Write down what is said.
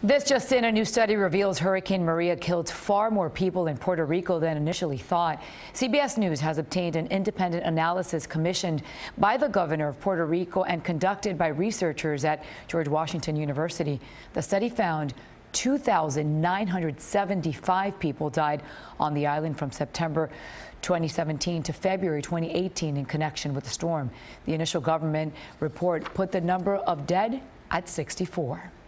This just in, a new study reveals Hurricane Maria killed far more people in Puerto Rico than initially thought. CBS News has obtained an independent analysis commissioned by the governor of Puerto Rico and conducted by researchers at George Washington University. The study found 2,975 people died on the island from September 2017 to February 2018 in connection with the storm. The initial government report put the number of dead at 64.